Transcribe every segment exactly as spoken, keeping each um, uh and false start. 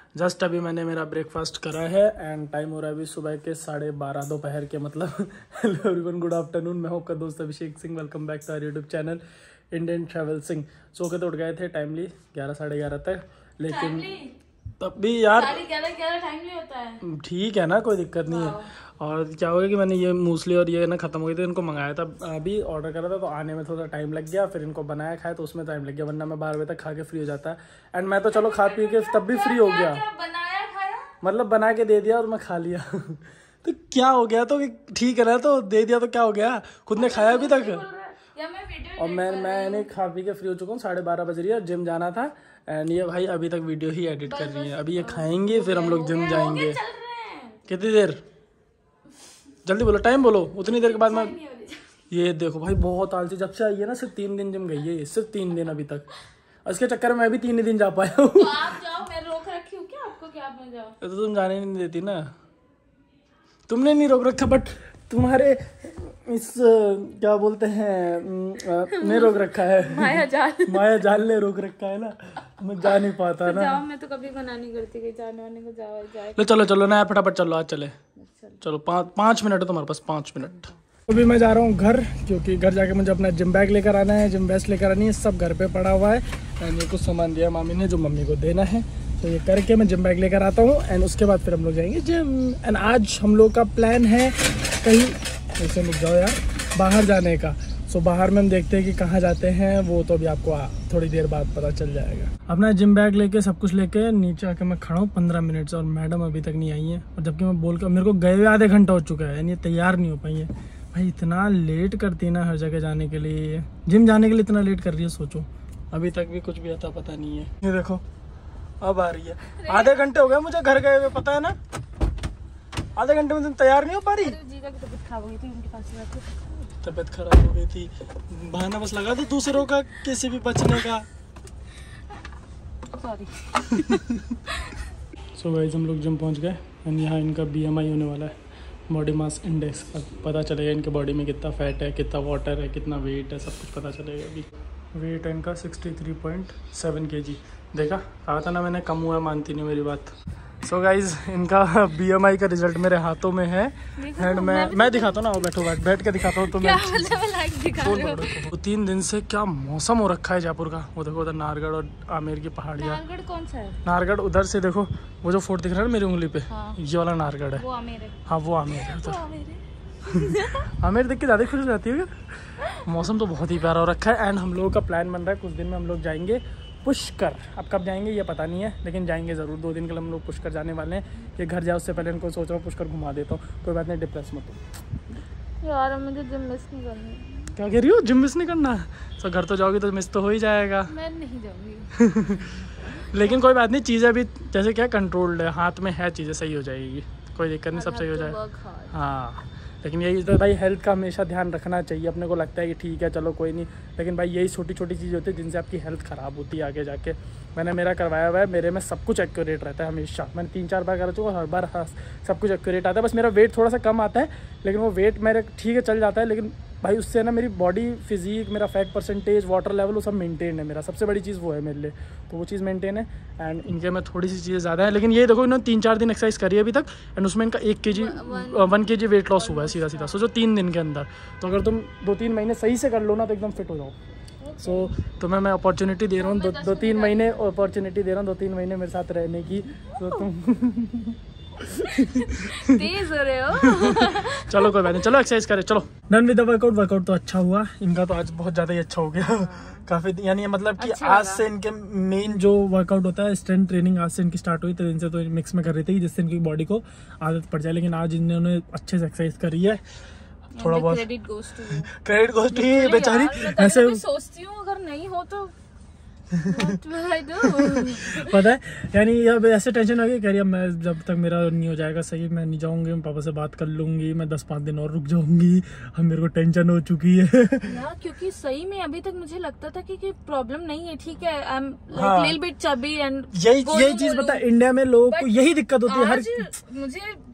Just अभी मैंने मेरा ब्रेकफास्ट करा है एंड टाइम हो रहा है अभी सुबह के साढ़े बारह दोपहर के, मतलब हेलो एवरीवन, गुड आफ्टरनून। मैं हूं आपका दोस्त Abhishek Singh. Welcome back to our YouTube channel Indian travel Singh. सो के तो उठ गए थे टाइमली ग्यारह साढ़े ग्यारह तक, लेकिन तब भी यार टाइमली होता है, ठीक है ना, कोई दिक्कत नहीं है। और क्या हो गया कि मैंने ये मूसली और ये ना खत्म हो गई थी, इनको मंगाया था, अभी ऑर्डर करा था तो आने में थोड़ा टाइम लग गया, फिर इनको बनाया खाया तो उसमें टाइम लग गया, वरना मैं बारह बजे तक खा के फ्री हो जाता है। एंड मैं तो चलो खा पी के तब भी फ्री हो गया, बनाया खाया मतलब बना के दे दिया और मैं खा लिया तो क्या हो गया, तो ठीक है ना, तो दे दिया तो क्या हो गया, खुद ने खाया अभी तक। और मैं मैंने खा पी के फ्री हो चुका हूँ, साढ़े बारह बज रही है, जिम जाना था। एंड ये भाई अभी तक वीडियो ही एडिट कर रही है। अभी ये खाएंगे फिर हम लोग जिम जाएंगे। कितनी देर, जल्दी बोलो, टाइम बोलो, उतनी देर के बाद मैं। ये देखो भाई बहुत आलसी, जब से आई है ना सिर्फ तीन दिन जिम गई है ये, सिर्फ तीन दिन अभी तक। इसके चक्कर में मैं भी तीन ही दिन जा पाया हूँ। तो आप जाओ, मैं रोक रखी हूँ क्या आपको कि आप में जाओ? तो तुम जाने नहीं देती ना, तुमने नहीं रोक रखा, बट तुम्हारे इस क्या बोलते हैं ने रोक रखा है, माया जाल माया जाल ने रोक रखा है ना, मैं जा नहीं पाता तो ना। जाओ, मैं तो कभी मना नहीं करती कि जाने वाने को जाओ जाए। लो चलो चलो ना, फटाफट चलो, आज चले चलो। पाँच पाँच मिनट है तुम्हारे पास, पाँच मिनट। अभी मैं जा रहा हूँ घर, क्योंकि घर जाके मुझे अपना जिम बैग लेकर आना है, जिम वेस्ट लेकर आनी है, सब घर पे पड़ा हुआ है। एंड ये कुछ सामान दिया मामी ने जो मम्मी को देना है, तो ये करके मैं जिम बैग लेकर आता हूँ। एंड उसके बाद फिर हम लोग जाएंगे जिम। एंड आज हम लोग का प्लान है कहीं, ऐसे रुक जाओ यार, बाहर जाने का। सो बाहर में हम देखते हैं कि कहाँ जाते हैं, वो तो अभी आपको थोड़ी देर बाद पता चल जाएगा। अपना जिम बैग लेके सब कुछ लेके नीचे आके मैं खड़ा हूँ पंद्रह मिनट से, और मैडम अभी तक नहीं आई है। और जबकि मैं बोल कर, मेरे को गए हुए आधे घंटा हो चुका है, यानी तैयार नहीं हो पाई है। भाई इतना लेट करती है ना हर जगह जाने के लिए, जिम जाने के लिए इतना लेट कर रही है, सोचो। अभी तक भी कुछ भी आता पता नहीं है। ये देखो अब आ रही है, आधे घंटे हो गए मुझे घर गए हुए, पता है ना, आधे घंटे में तुम तैयार नहीं हो पा रही। तबीयत खराब हो गई थी, बहाना बस लगा दो दूसरों का किसी भी बचने का। सॉरी। सो गाइस हम लोग जिम पहुंच गए एंड यहाँ इनका बीएमआई होने वाला है, बॉडी मास इंडेक्स। अब पता चलेगा इनके बॉडी में कितना फैट है, कितना वाटर है, कितना वेट है, सब कुछ पता चलेगा। अभी वेट है इनका सिक्सटी थ्री पॉइंट सेवन के जी। देखा, कहा था ना मैंने, कम हुआ, मानती नहीं मेरी बात। सो so गाइज इनका बीएमआई का रिजल्ट मेरे हाथों में है। एंड मैं मैं दिखाता हूँ ना, वो बैठो बैठ बैठ के दिखाता हूँ तुम्हें। तो तीन दिन से क्या मौसम हो रखा है जयपुर का। वो देखो उधर नाहरगढ़ और आमेर की पहाड़ियाँ। नाहरगढ़ कौन सा है? नाहरगढ़ उधर से देखो, वो जो फोर्ट दिख रहा है ना मेरी उंगली पे, हाँ। ये वाला नाहरगढ़ है। वो आमेर है। हाँ वो आमेर है उधर। आमेर देख के ज़्यादा खुश हो जाती है। मौसम तो बहुत ही प्यारा हो रखा है। एंड हम लोगों का प्लान बन रहा है, कुछ दिन में हम लोग जाएंगे पुष्कर। अब कब जाएंगे ये पता नहीं है, लेकिन जाएंगे ज़रूर। दो दिन के लिए हम लोग पुष्कर जाने वाले हैं। कि घर जाए उससे पहले इनको सोच रहा हूँ पुष्कर घुमा देता हूँ। कोई बात नहीं, डिप्रेस मत हो यार, मुझे जिम मिस नहीं करनी। क्या कह रही हो, जिम मिस नहीं करना? तो घर तो जाओगी तो मिस तो हो ही जाएगा। मैं नहीं जाऊँगी। लेकिन कोई बात नहीं, चीज़ें भी जैसे क्या कंट्रोल्ड है, हाथ में है, चीज़ें सही हो जाएगी, कोई दिक्कत नहीं, सब सही हो जाएगा। हाँ, लेकिन यही तो भाई हेल्थ का हमेशा ध्यान रखना चाहिए। अपने को लगता है कि ठीक है चलो कोई नहीं, लेकिन भाई यही छोटी छोटी चीज़ होती है जिनसे आपकी हेल्थ ख़राब होती है आगे जाके। मैंने मेरा करवाया हुआ है, मेरे में सब कुछ एक्यूरेट रहता है हमेशा। मैंने तीन चार बार करा चुका, हर बार हाँ, सब कुछ एक्यूरेट आता है। बस मेरा वेट थोड़ा सा कम आता है, लेकिन वो वेट मेरे ठीक है चल जाता है। लेकिन भाई उससे ना मेरी बॉडी फिजिक, मेरा फैट परसेंटेज, वाटर लेवल, वो सब मेंटेन है। मेरा सबसे बड़ी चीज़ वो है मेरे लिए, तो वो चीज़ मेंटेन है। एंड इनके में थोड़ी सी चीज़ें ज़्यादा है, लेकिन ये देखो इन्होंने तीन चार दिन एक्सरसाइज करी है अभी तक, एंड उसमें इनका एक के जी वन के जी वेट लॉस हुआ है सीधा सीधा। सोचो तीन दिन के अंदर। तो अगर तुम दो तीन महीने सही से कर लो ना तो एकदम फिट हो जाओ। सो so, तुम्हें मैं अपॉर्चुनिटी दे रहा हूँ, दो दो तीन महीने अपॉर्चुनिटी दे रहा हूँ, दो तीन महीने मेरे साथ रहने की। तो तुम तेज हो रहे हो। चलो कोई बात नहीं, चलो एक्सरसाइज करें, चलो। Done with the workout. Workout तो अच्छा हुआ इनका, तो आज बहुत ज़्यादा ही अच्छा हो गया। काफ़ी, यानी मतलब कि अच्छा आज से इनके मेन जो वर्कआउट होता है, स्ट्रेंथ ट्रेनिंग आज से इनकी स्टार्ट हुई। तो इनसे तो मिक्स में कर रही थी जिससे इनकी बॉडी को आदत पड़ जाए, लेकिन आज इन्होंने अच्छे से एक्सरसाइज करी है। थोड़ा बहुत credit goes to you. Credit goes to you बेचारी। ऐसे सोचती हूँ अगर नहीं हो तो What will I do? पता है, यानी अब ऐसे टेंशन हो गई, कह रही अब मैं जब तक मेरा नहीं हो जाएगा सही, मैं नहीं जाऊंगी, मैं पापा से बात कर लूंगी, मैं दस पाँच दिन और रुक जाऊंगी। अब मेरे को टेंशन हो चुकी है यार, क्योंकि सही में अभी तक मुझे लगता था कि कोई प्रॉब्लम नहीं है, ठीक है, I am like little bit chubby and यही यही चीज पता है, इंडिया में लोगों को यही दिक्कत होती है। हर मुझे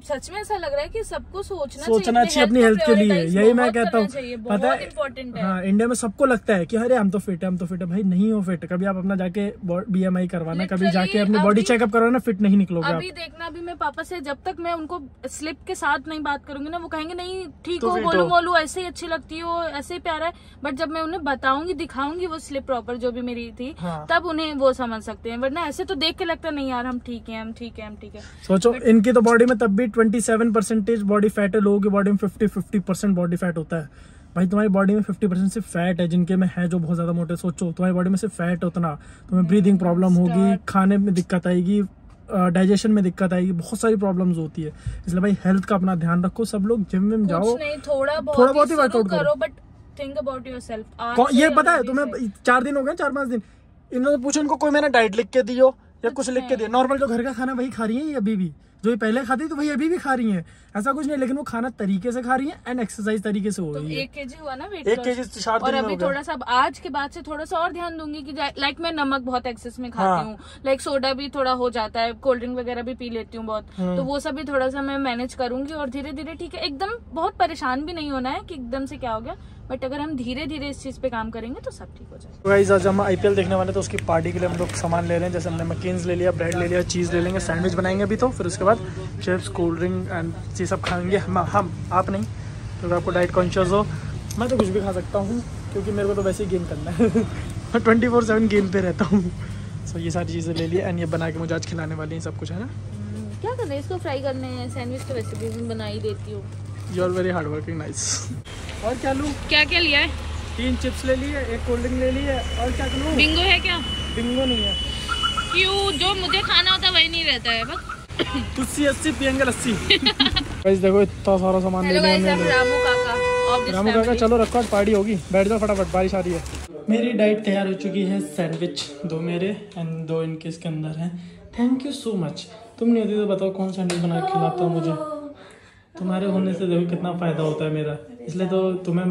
सच में ऐसा लग रहा है कि सबको सोचना सोचना चाहिए अपनी हेल्थ के लिए, यही मैं कहता हूँ। पता है इम्पोर्टेंट है। हाँ, इंडिया में सबको लगता है कि अरे हम तो फिट है हम तो फिट है, भाई नहीं हो फिट। कभी आप अपना जाके बीएमआई करवाना, कभी जाके अपनी बॉडी चेकअप करवाना, फिट नहीं निकलोगे। अभी देखना, अभी मैं पापा से जब तक मैं उनको स्लिप के साथ नहीं बात करूंगी ना, वो कहेंगे नहीं ठीक हो, बोलो बोलो ऐसे ही अच्छी लगती हो, ऐसे ही प्यारा है। बट जब मैं उन्हें बताऊंगी, दिखाऊंगी वो स्लिप प्रॉपर जो भी मेरी थी, हाँ। तब उन्हें वो समझ सकते हैं। वरना ऐसे तो देख के लगता नहीं यार हम ठीक है, हम ठीक है, हम ठीक है। सोचो इनकी तो बॉडी में तब भी सत्ताईस परसेंटेज बॉडी फैट है, लोगों की बॉडी में fifty fifty percent body fat होता है। भाई तुम्हारी बॉडी में फिफ्टी परसेंट सिर्फ फैट है, जिनके में है जो बहुत ज्यादा मोटे। सोचो तुम्हारी बॉडी में सिर्फ फैट है उतना, तुम्हें ब्रीदिंग प्रॉब्लम होगी, खाने में दिक्कत आएगी, डाइजेशन में दिक्कत आएगी, बहुत सारी प्रॉब्लम्स होती है। इसलिए भाई हेल्थ का अपना ध्यान रखो। सब लोग जिम में जाओ, नहीं, थोड़ा बहुत थोड़ा बहुत ही वर्कआउट करो, बट थिंक अबाउट योरसेल्फ। ये पता है तुम्हें, चार दिन हो गए, चार पांच दिन, इन्होंने पूछो इनको कोई मैंने डाइट लिख के दी हो या कुछ लिख के दिया। नॉर्मल जो घर का खाना वही खा रही है अभी भी, जो ये पहले खाती तो वही अभी भी खा रही है, ऐसा कुछ नहीं। लेकिन वो खाना तरीके से खा रही है एंड एक्सरसाइज तरीके से हो रही है। एक केजी हुआ ना वेट, एक केजी चार दिन और अभी थोड़ा सा आज के बाद से थोड़ा सा और ध्यान दूंगी कि लाइक मैं नमक बहुत एक्सेस में खाती हूँ, लाइक सोडा भी थोड़ा हो जाता है, कोल्ड ड्रिंक वगैरह भी पी लेती हूँ बहुत, तो वो सब भी थोड़ा सा मैं मैनेज करूंगी। और धीरे धीरे ठीक है, एकदम बहुत परेशान भी नहीं होना है कि एकदम से क्या हो गया, बट अगर हम धीरे धीरे इस चीज पे काम करेंगे तो सब ठीक हो जाएगा। गाइस आज हम आईपीएल देखने वाले, तो उसकी पार्टी के लिए हम लोग सामान ले रहे हैं। जैसे हमने मकीन्स ले लिया, ब्रेड ले लिया, चीज़ ले लेंगे, सैंडविच बनाएंगे अभी तो, फिर उसके बाद चिप्स, कोल्ड ड्रिंक एंड ये सब खाएंगे हम हम आप नहीं, तो अगर आपको डाइट कॉन्शियस हो, मैं तो कुछ भी खा सकता हूँ क्योंकि मेरे को तो वैसे ही गेन करना है। मैं ट्वेंटी फोर सेवन गेन पे रहता हूँ। सो ये सारी चीज़ें ले लिया एंड ये बना के मुझे आज खिलाने वाली हैं, सब कुछ है ना। क्या करना है, इसको फ्राई करने हैं, सैंडविच तो वैसे भी बना ही देती हूँ। You are very hard working, nice. और क्या लूँ, क्या क्या लिया है? तीन चिप्स ले लिए, एक कोल्ड ड्रिंक ले ली है, और क्या लूँ? बिंगो है क्या? बिंगो नहीं है। क्यों, जो मुझे खाना होता है वही नहीं रहता है बस। तुस्सी अस्सी पियेंगे लस्सी। गाइस देखो इतना सारा सामान ले लिया हमने। रामू काका, रामू काका चलो रखो, आज पार्टी होगी, बैठ जाओ फटाफट, बारिश आ रही है। मेरी डाइट तैयार हो चुकी है, सैंडविच दो मेरे एंड दो इनके इसके अंदर हैं। Thank you so much. तुम नहीं होती तो बताओ कौन सैंडविच बना के खिलाता हूँ मुझे। तुम्हारे होने से देखो कितना फ़ायदा होता है मेरा, इसलिए तो तुम्हें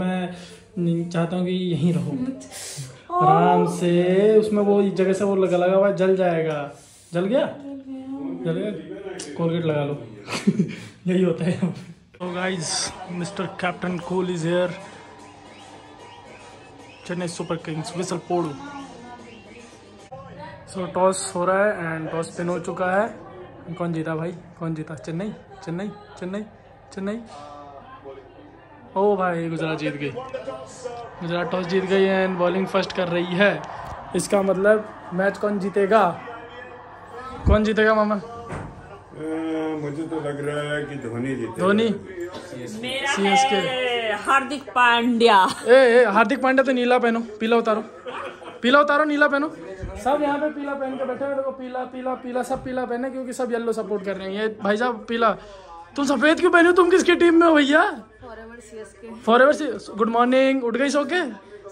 मैं चाहता हूँ कि यहीं रहो आराम से। उसमें वो जगह से वो लगा लगा हुआ जल जाएगा। जल गया, जल गया, कोलगेट लगा लो। यही होता है। तो guys mister captain cool is here. Chennai Super Kings whistle पोड़ू। सो टॉस हो रहा है एंड टॉस पिन हो चुका है। कौन जीता भाई, कौन जीता? चेन्नई, चेन्नई, चेन्नई, चेन्नई। ओ भाई गुजरात जीत गई। गुजरात टॉस जीत गई एंड बॉलिंग फर्स्ट कर रही है। इसका मतलब मैच कौन जीतेगा, कौन जीतेगा मामा? आ, मुझे तो लग रहा है कि धोनी जीतेगा। धोनी, सीएसके, हार्दिक पांड्या। ए, ए हार्दिक पांड्या तो नीला पहनो, पीला उतारो, पीला उतारो, नीला पहनो। सब यहाँ पे पीला पहन के बैठे हैं, देखो पीला पीला पीला, सब पीला पहने क्योंकि सब येलो सपोर्ट कर रहे हैं। ये भाई साहब पीला, तुम सफेद क्यों पहने हो? तुम किसकी टीम में हो भैया? फॉरएवर सी। गुड मॉर्निंग, उठ गई सो के?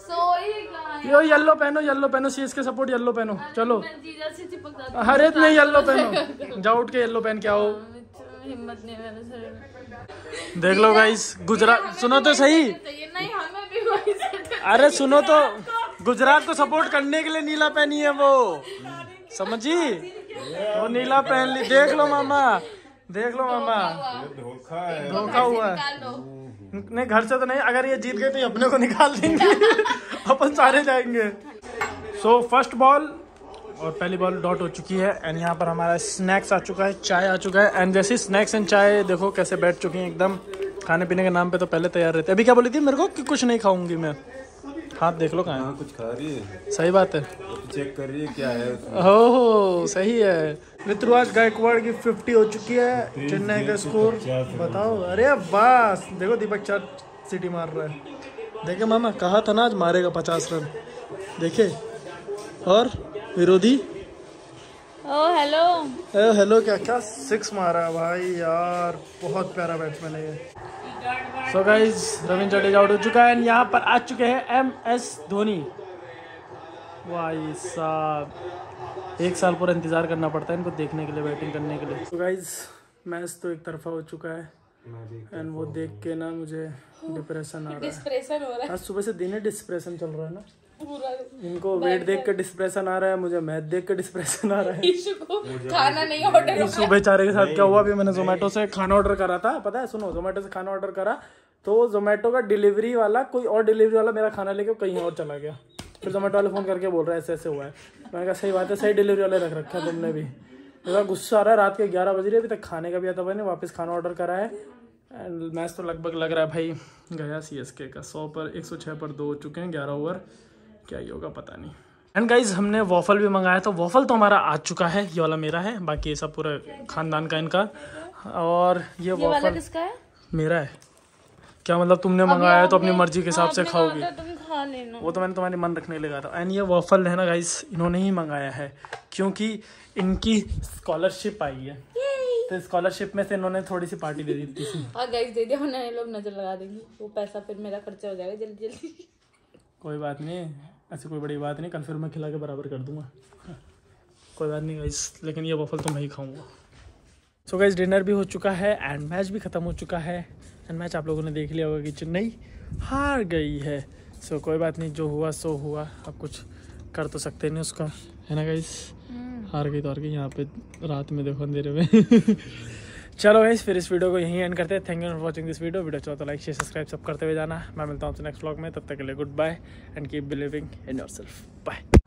यो येलो पहनो, येलो पहनो, सीएसके सपोर्ट येलो पहनो। चलो हरे नहीं, येलो पहनो, जाओ उठ के येलो पहन के आओ। हिम्मत नहीं है मेरे शरीर में। देख लो गाइस, गुजरात, सुनो तो सही, नहीं हमें भी वही से। अरे सुनो तो, गुजरात को सपोर्ट करने के लिए नीला पहनी है वो, समझी? वो नीला पहन ली। देख लो मामा, देख लो मामा, धोखा है, धोखा हुआ है। नहीं घर से तो नहीं, अगर ये जीत गए तो ये अपने को निकाल देंगे। अपन सारे जाएंगे। सो फर्स्ट बॉल और पहली बॉल डॉट हो चुकी है एंड यहाँ पर हमारा स्नैक्स आ चुका है, चाय आ चुका है एंड जैसे स्नैक्स एंड चाय देखो कैसे बैठ चुकी हैं एकदम। खाने पीने के नाम पे तो पहले तैयार रहते हैं। अभी क्या बोली थी मेरे को कि कुछ नहीं खाऊंगी मैं? हाथ देख लो कहाँ है, कुछ खा रही है, सही बात है, चेक कर रही है क्या है। हो हो सही है। ऋतुराज गायकवाड़ की फिफ्टी हो चुकी है, चेन्नई का स्कोर बताओ। अरे बस देखो दीपक चार सिटी मार रहा है। देखे मामा, कहा था ना आज मारेगा पचास रन, देखे। और विरोधी ओ हेलो, ए हेलो, क्या क्या सिक्स मारा भाई यार, बहुत प्यारा बैट्समैन है ये। So guys Ravindra Jadeja out हो चुका है। यहाँ पर आ चुके हैं एम एस धोनी। भाई साहब, एक साल पूरा इंतजार करना पड़ता है इनको देखने के लिए, बैटिंग करने के लिए। तो गाइज मैच तो एक तरफा हो चुका है एंड वो देख के ना मुझे डिप्रेशन आ रहा है। डिस्प्रेशन हो रहा है। आज सुबह से दिन है डिस्प्रेशन चल रहा है ना। इनको वेट देख के डिस्प्रेशन आ रहा है, मुझे मैथ देख के डिस्प्रेशन आ रहा है। ईशु को खाना नहीं ऑर्डर इशू बेचारे के साथ क्या हुआ, अभी मैंने जोमेटो से खाना ऑर्डर करा था, पता है, सुनो, जोमेटो से खाना ऑर्डर करा तो जोमेटो का डिलीवरी वाला, कोई और डिलीवरी वाला मेरा खाना लेके कहीं और चला गया। फिर जोमेटो वाले फोन करके बोल रहा है ऐसे ऐसे हुआ है। मैंने कहा सही बात है, सही डिलीवरी वाले रख रखा है तुमने भी। मेरा गुस्सा आ रहा है, रात के ग्यारह बज रही है, अभी तक खाने का भी आता मैंने वापस खाना ऑर्डर करा है। एंड मैच तो लगभग लग रहा है भाई गया सी एस के का, सौ पर एक सौ छः पर दो हो चुके हैं, ग्यारह ओवर, क्या ही होगा पता नहीं। एंड गाइज हमने वॉफल भी मंगाया, तो वॉफल तो हमारा आ चुका है, ये वाला मेरा है, बाकी ये सब पूरा खानदान का इनका। और ये वॉफल किसका है? मेरा है। क्या मतलब तुमने मंगाया है तो अपनी मर्जी के हिसाब से खाओगी, तुम खा लेना। वो तो मैंने तुम्हारी मन रखने लगा था। एंड ये वॉफल है ना गाइस, इन्होंने ही मंगाया है क्योंकि इनकी स्कॉलरशिप आई है, तो स्कॉलरशिप में से इन्होंने थोड़ी सी पार्टी दे दी थी। और गाइस दे दिया, उन्हें लोग नजर लगा देंगे, वो पैसा फिर मेरा खर्चा हो जाएगा जल्दी जल्दी। कोई बात नहीं, ऐसी कोई बड़ी बात नहीं, कल फिर मैं खिला के बराबर कर दूंगा, कोई बात नहीं गाइस, लेकिन ये वॉफल तो मैं ही खाऊंगा। सो गाइस डिनर भी हो चुका है एंड मैच भी ख़त्म हो चुका है। एंड मैच आप लोगों ने देख लिया होगा कि चेन्नई हार गई है। सो कोई बात नहीं, जो हुआ सो हुआ, अब कुछ कर तो सकते नहीं उसका, है ना गाइस। हार गई तो हार गई, यहाँ पे रात में देखो अंधेरे में। चलो गाइस फिर इस वीडियो को यहीं एंड करते हैं। Thank you for watching this video. Video अच्छा तो लाइक शेयर सब्सक्राइब सब करते हुए जाना। मैं मिलता हूँ नेक्स्ट व्लॉग में, तब तक के लिए good bye and keep believing in yourself. Bye.